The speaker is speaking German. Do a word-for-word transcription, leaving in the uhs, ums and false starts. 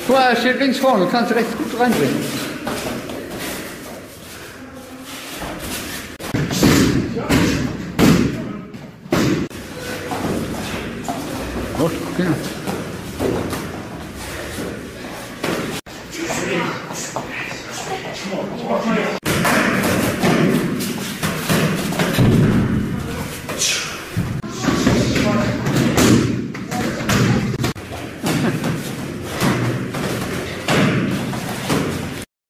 Guck mal, er steht links vorne, du kannst rechts gut reinbringen. Oh, genau. Come on, come on.